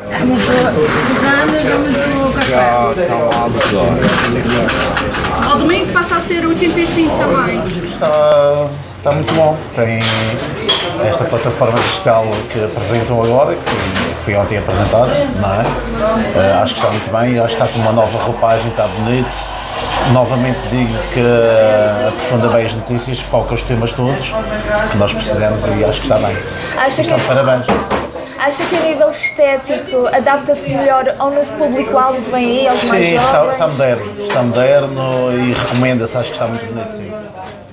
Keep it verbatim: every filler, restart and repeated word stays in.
É muito gigante, é muito café. Já está lá Ao domingo passa a ser oitenta e cinco também. Está, está muito bom. Tem esta plataforma digital que apresentam agora, que foi ontem apresentada, não é? Uh, acho que está muito bem, acho que está com uma nova roupagem, está bonito. Novamente digo que aprofunda bem as notícias, foca os temas todos que nós precisamos e acho que está bem. Acha Estão que, de parabéns. acha que a nível estético adapta-se melhor ao novo público-alvo que vem aí, aos mais Sim, jovens? está, está moderno, está moderno e recomenda-se, acho que está muito bonito, sim.